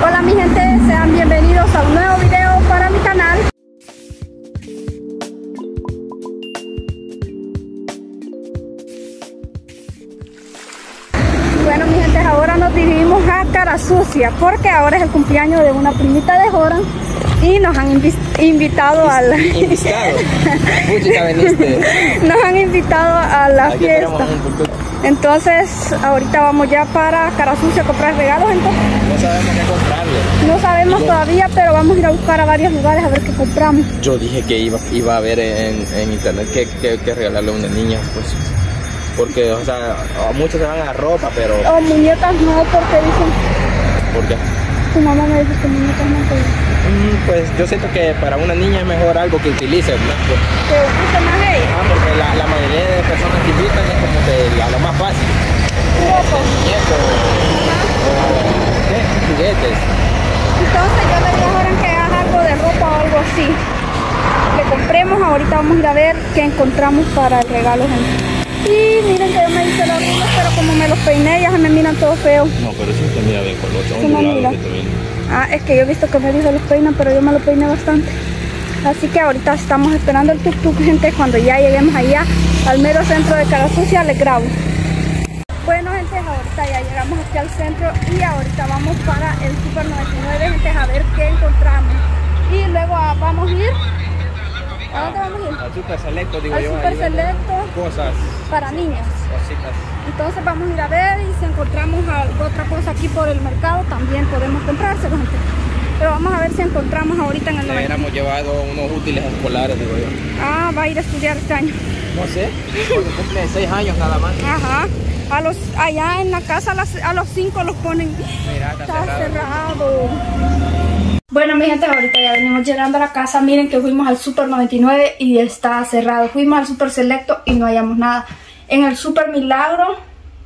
Hola mi gente, sean bienvenidos a un nuevo video para mi canal. Bueno mi gente, ahora nos dirigimos a Cara Sucia porque ahora es el cumpleaños de una primita de Joran y nos han invitado a la... Nos han invitado a la fiesta. Entonces ahorita vamos ya para Cara Sucia a comprar regalos. Entonces no sabemos qué comprarle. No sabemos todavía, pero vamos a ir a buscar a varios lugares a ver qué compramos. Yo dije que iba a ver en internet qué regalarle a una niña, pues. Porque, o sea, muchos se van a ropa, pero... O muñecas no, porque dicen... ¿Por qué? Tu mamá me dice que muñecas no, pues yo siento que para una niña es mejor algo que utilice, ¿no? ¿Que utilice más ella? Porque la mayoría de personas que invitan es como que a lo más fácil. Muñecos, juguetes. Entonces yo le digo ahora que haga algo de ropa o algo así. Le compremos, ahorita vamos a ir a ver qué encontramos para el regalo, gente. Y miren que yo me hice los rulos, pero como me los peiné ya se me miran todo feo. No, pero sí te mira de color, sí me mira. Es que yo he visto que me dijo los peinan, pero yo me los peiné bastante. Así que ahorita estamos esperando el tuk-tuk, gente. Cuando ya lleguemos allá al mero centro de Cara Sucia les grabo. Bueno gente, ahorita ya llegamos aquí al centro y ahorita vamos para el Super 99, gente, a ver qué encontramos. Y luego vamos a ir... ¿A dónde vamos a ir? Al Super Selecto, digo yo. Al Super Selecto. Cosas. Para niñas. Cositas. Entonces vamos a ir a ver y si encontramos otra cosa aquí por el mercado también podemos comprárselo, gente. Pero vamos a ver si encontramos ahorita en el... Le hubiéramos llevado unos útiles escolares, digo yo. Ah, va a ir a estudiar este año. No sé, porque cumple 6 años nada más. Ajá. Allá en la casa a los 5 los ponen. Mira, está cerrado. Bueno mi gente, ahorita ya venimos llegando a la casa. Miren que fuimos al Super 99 y está cerrado. Fuimos al Super Selecto y no hallamos nada. En el Super Milagro,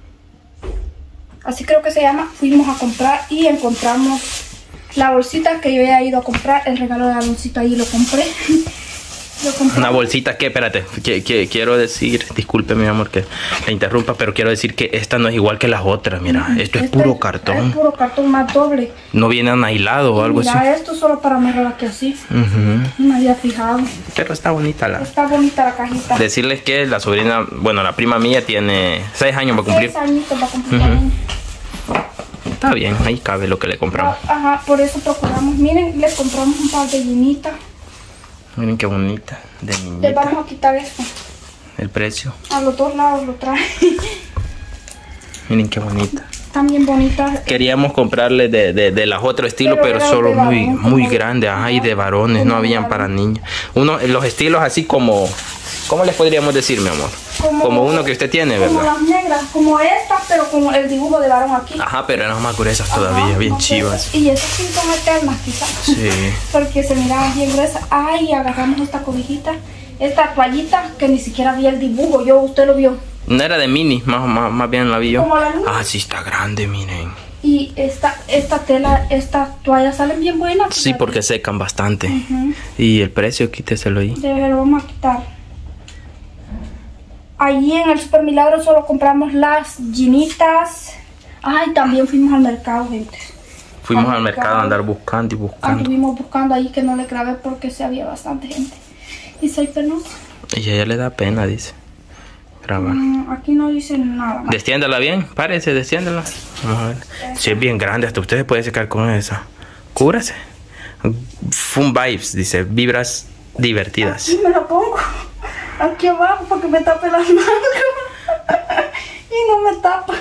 así creo que se llama, fuimos a comprar y encontramos la bolsita que yo ya he ido a comprar. El regalo de la bolsita ahí lo compré. Una bolsita que, espérate, quiero decir, disculpe mi amor que la interrumpa, pero quiero decir que esta no es igual que las otras, mira, esto es puro cartón. Es puro cartón más doble. No viene anahilado o algo así. Mira, esto solo para amarrar aquí así. No me había fijado. Pero está bonita Está bonita la cajita. Decirles que la sobrina, bueno, la prima mía tiene 6 años para cumplir. 6 añitos para cumplir. Está bien, ahí cabe lo que le compramos. Ajá, por eso procuramos. Miren, les compramos un par de llenitas. Miren qué bonita, de niñita. Les vamos a quitar esto. El precio. A los dos lados lo trae. Miren qué bonita. Están bien bonitas. Queríamos comprarle de las otro estilo, pero solo muy grande. Ajá, y de varones, no habían para niños. Los estilos así como... ¿Cómo les podríamos decir, mi amor? Como uno que usted tiene, ¿verdad? Como las negras, como estas, pero con el dibujo de varón aquí. Ajá, pero eran más gruesas todavía, bien chivas. Y esas sí son eternas, quizás. Sí. Porque se miraban bien gruesas. Ay, agarramos esta cobijita, esta toallita, que ni siquiera vi el dibujo. Usted lo vio. No era de mini, más bien la vi yo. Como la luz. Ah, sí, está grande, miren. Y esta tela, estas toallas salen bien buenas. Sí, porque secan bastante. Y el precio, quíteselo ahí. Lo vamos a quitar. Allí en el Super Milagro solo compramos las jeanitas. Ay, también fuimos al mercado, gente. Fuimos al mercado a andar buscando y buscando. Estuvimos buscando ahí que no le grabé porque sí había bastante gente. Y soy penosa. Y a ella le da pena, dice. Grabar. Aquí no dice nada. Destiéndala bien, párese, destiéndala. Vamos a ver. Si es bien grande, hasta ustedes pueden secar con esa. Cúbrase. Fun Vibes, dice, vibras divertidas. Aquí me la pongo. Aquí abajo porque me tape las manos. Y no me tapa.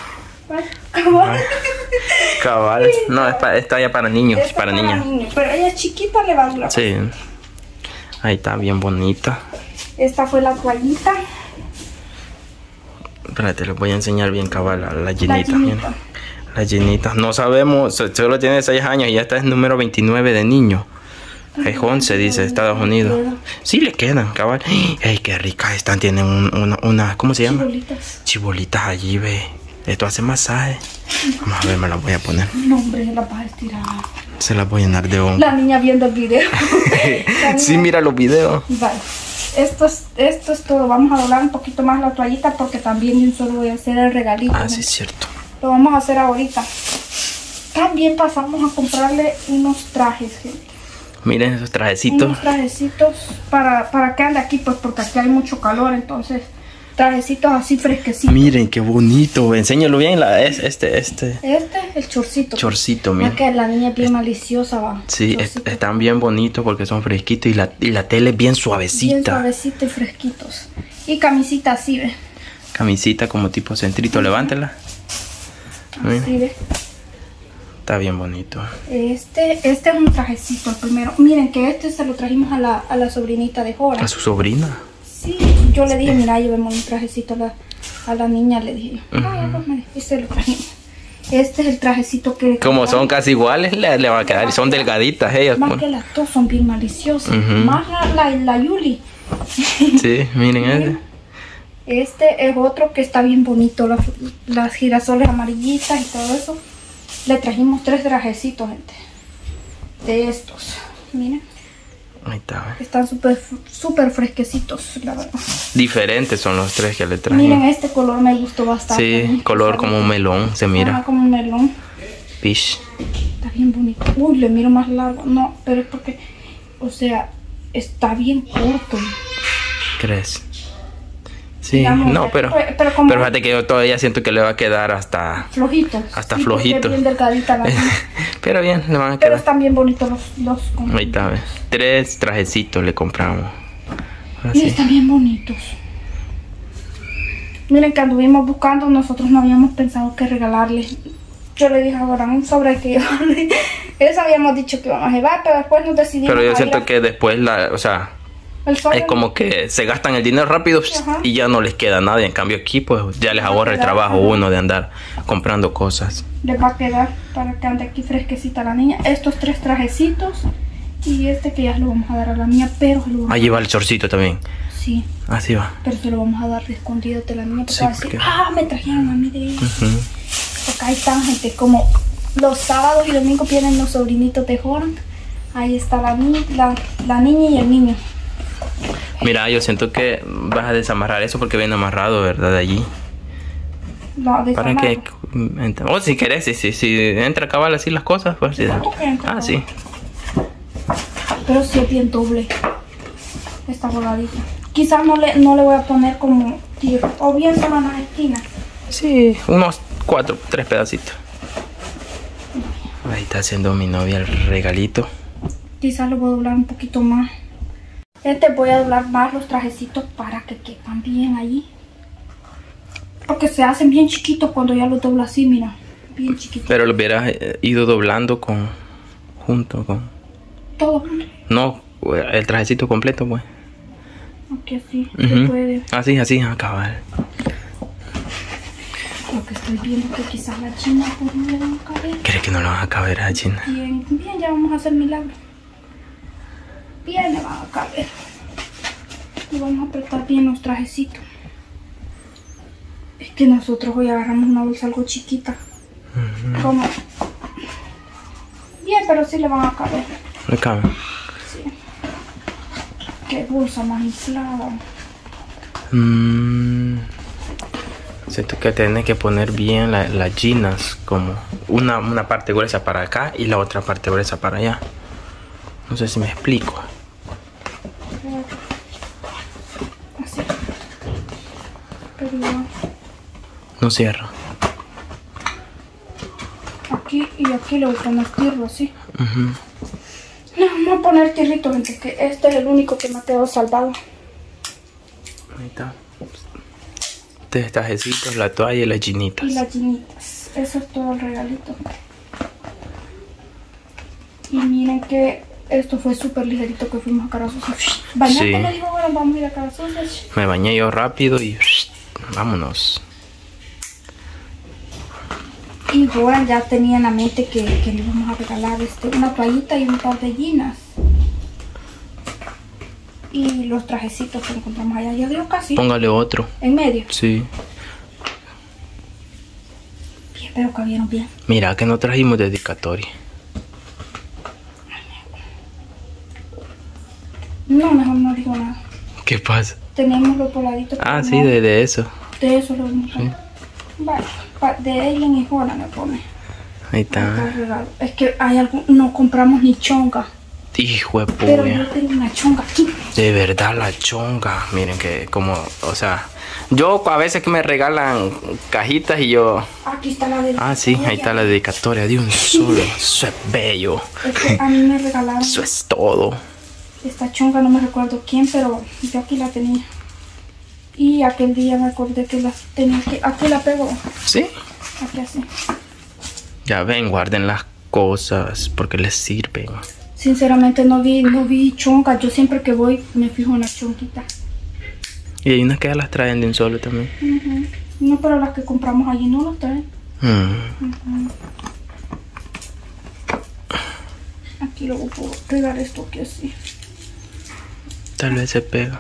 Cabal. No, está ya para niños, para niñas. Pero ella es chiquita, le va a durar. Sí. Ahí está, bien bonita. Esta fue la toallita. Espérate, les voy a enseñar bien cabal la llenita. La llenita. No sabemos, solo tiene 6 años y ya está en número 29 de niño. Es 11, dice Estados Unidos. Sí le quedan, cabal. Ey, qué ricas están. Tienen una ¿cómo se llama? Chibolitas. Chibolitas allí, ve. Esto hace masaje. Vamos a ver, me las voy a poner. No, hombre, las vas a estirar. Se las voy a llenar de hongo. La niña viendo el video. Sí, mira los videos. Vale. Esto es todo. Vamos a doblar un poquito más la toallita porque también yo solo voy a hacer el regalito. Ah, sí, es cierto. Lo vamos a hacer ahorita. También pasamos a comprarle unos trajes, gente. Miren esos trajecitos. Unos trajecitos para que ande aquí, pues porque aquí hay mucho calor, entonces trajecitos así fresquecitos. Miren qué bonito, enséñalo bien, este. El chorcito. Chorcito, miren. Es que la niña es bien maliciosa, va. Sí, están bien bonitos porque son fresquitos y la tela es bien suavecita. Bien suavecita y fresquitos. Y camisita así, ve. Camisita como tipo centrito, levántela. Así, ve. Está bien bonito. Este es un trajecito, el primero. Miren que este se lo trajimos a la sobrinita de Jora. ¿A su sobrina? Sí, yo le dije, mira, llevemos un trajecito a la niña, le dije. Y se lo trajimos. Este es el trajecito que... Como son casi iguales, le va a quedar. Son delgaditas ellas. Más que las dos son bien maliciosas. Más la Yuli. Sí, miren ese. Este es otro que está bien bonito. Las girasoles amarillitas y todo eso. Le trajimos 3 trajecitos, gente. De estos. Miren. Ahí está. Están súper fresquecitos, la verdad. Diferentes son los 3 que le trajimos. Miren, este color me gustó bastante. Sí, color como un melón, se mira. Como un melón. Pish. Está bien bonito. Uy, le miro más largo. No, pero es porque, o sea, está bien corto. ¿Crees? Sí, Digamos, no, pero fíjate que yo todavía siento que le va a quedar hasta flojitos. Hasta flojitos. Bien delgadita la pero bien, le van a quedar. Pero están bien bonitos los ahí está, ¿ves? 3 trajecitos le compramos. Y están bien bonitos. Miren que anduvimos buscando, nosotros no habíamos pensado qué regalarle. Yo le dije ahora un sobre que llevarle. Eso habíamos dicho que íbamos a llevar, pero después nos decidimos. Pero yo siento que después es como que se gastan el dinero rápido y ya no les queda nada. Y en cambio aquí pues ya les ahorra el trabajo uno de andar comprando cosas. Les va a quedar para que ande aquí fresquecita la niña. Estos 3 trajecitos y este que ya se lo vamos a dar a la niña, pero se lo vamos Ahí va el chorcito también. Sí. Así va. Pero se lo vamos a dar de escondido de la niña porque sí, va a decir, me trajeron a mí de ellos. Porque ahí están, gente, como los sábados y domingos vienen los sobrinitos de Jora. Ahí está la niña y el niño. Mira, yo siento que vas a desamarrar eso porque viene amarrado, ¿verdad? De allí. Para que... O si querés, si entra a cabal así las cosas, pues sí. Sí. Pero sí es bien doble. Esta voladita. Quizás no le voy a poner como tiro. O bien solo en las esquinas. Sí, unos 3 pedacitos. Ahí está haciendo mi novia el regalito. Quizás lo voy a doblar un poquito más. Voy a doblar más los trajecitos para que quepan bien allí. Porque se hacen bien chiquitos cuando ya los doblo así, mira. Bien chiquitos. Pero los hubieras ido doblando junto con... ¿Todo junto? No, el trajecito completo, pues. Aquí así se puede. Así, a cabal. Lo que estoy viendo que quizás la china pues no le van a caber. ¿Crees que no le van a caber a la china? Bien, ya vamos a hacer milagro. Bien le van a caber. Y vamos a apretar bien los trajecitos. Es que nosotros hoy agarramos una bolsa algo chiquita. Como... Bien, pero sí le van a caber. ¿Le caben? Sí. Qué bolsa más inflada. Siento que tiene que poner bien las jeans, como una parte gruesa para acá y la otra parte gruesa para allá. No sé si me explico. Así. Pero igual. No cierra. Aquí y aquí le voy a poner tirro así. Le vamos a poner tirrito, gente, que este es el único que me ha quedado salvado. Ahí está. 3 trajecitos, la toalla y las chinitas. Y las chinitas. Eso es todo el regalito. Y miren que esto fue súper ligerito que fuimos a Carazuza. Bañate, me dijo, bueno, vamos a ir a Carazuza. Me bañé yo rápido y vámonos. Y bueno, ya tenía en la mente que le íbamos a regalar una toallita y un par de jeans. Y los trajecitos que encontramos allá. Yo digo casi. Póngale otro. ¿En medio? Sí. Bien, pero cabieron bien. Mira que no trajimos dedicatoria. No, mejor no digo nada. ¿Qué pasa? Tenemos los poladitos. Sí, de eso. De eso lo vamos a... Vale, de ella y Jora me pone. Ahí está. Es que hay algo, no compramos ni chonga. Hijo de puya. Pero yo tengo una chonga aquí. De verdad la chonga. Miren que como, o sea, yo a veces que me regalan cajitas y yo... Aquí está la dedicatoria. Ah, sí, ahí está la dedicatoria de un solo. Eso es bello. Es que a mí me regalaron. Eso es todo. Esta chonga no me recuerdo quién, pero yo aquí la tenía. Y aquel día me acordé que la tenía que... Aquí la pego. ¿Sí? Aquí así. Ya ven, guarden las cosas porque les sirven. Sinceramente no vi chonga. Yo siempre que voy me fijo en la chonquita. Y hay unas que ya las traen de un solo también. No, pero las que compramos allí no las traen. Aquí luego puedo pegar esto aquí así. Tal vez se pega.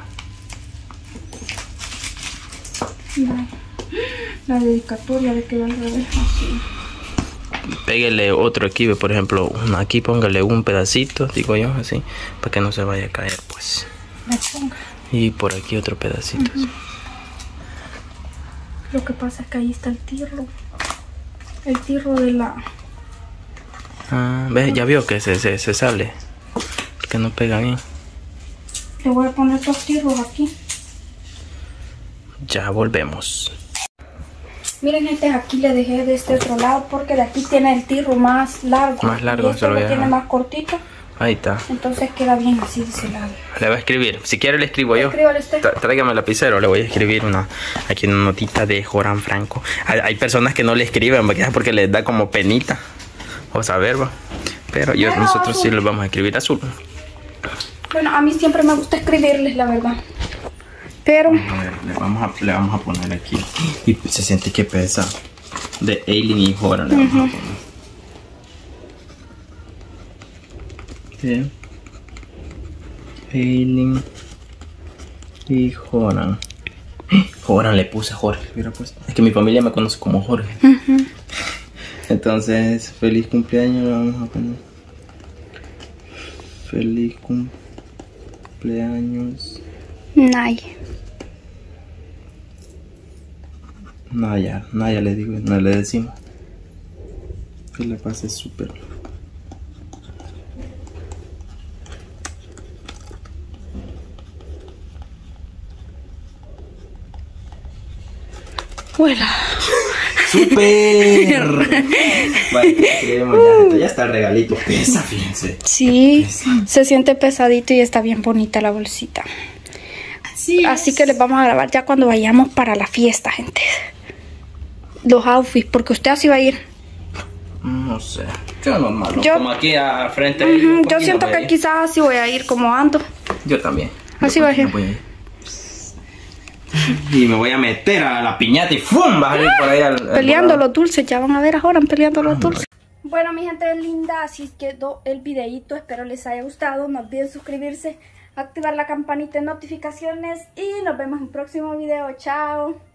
La dedicatoria de que va al revés así. Péguele otro aquí, por ejemplo, aquí póngale un pedacito, digo yo, así, para que no se vaya a caer, pues. La chonga. Y por aquí otro pedacito. Así. Lo que pasa es que ahí está el tirro. El tirro de la... Ah, ¿ves? Ya vio que se sale. Que no pega bien. Le voy a poner dos tirros aquí. Ya volvemos. Miren, gente, aquí le dejé de este otro lado porque de aquí tiene el tirro más largo. Más largo, y este lo tiene más cortito. Ahí está. Entonces queda bien así de ese lado. Le voy a escribir. Si quiere le escribo yo. Escríbale usted. Tráigame el lapicero. Le voy a escribir aquí una notita de Joran Franco. Hay personas que no le escriben porque les da como penita. O saber, va. Pero nosotros sí les vamos a escribir azul. Bueno, a mí siempre me gusta escribirles, la verdad. Pero... A ver, le vamos a poner aquí. Y se siente que pesa. De Aileen y Joran le vamos a poner. Bien. Aileen y Joran. Joran le puse Jorge, hubiera puesto. Es que mi familia me conoce como Jorge. Entonces, feliz cumpleaños, le vamos a poner. Feliz cumpleaños. Naya le digo, no le decimos. Que le pase súper. ¡Huela! ¡Súper! Vale, ya está el regalito. Pesa, fíjense. Sí, Pesa. se siente pesadito y está bien bonita la bolsita. Así que les vamos a grabar ya cuando vayamos para la fiesta, gente. Los outfits, porque usted así va a ir. No sé. Yo normal. Yo, como aquí a frente. Yo siento que quizás así voy a ir como ando. Yo también. Así va a ir. Y me voy a meter a la piñata y ¡fum! Va a salir por ahí peleando los dulces. Ya van a ver ahora peleando los dulces. Bueno, mi gente linda, así quedó el videito. Espero les haya gustado. No olviden suscribirse, activar la campanita de notificaciones y nos vemos en un próximo video. Chao.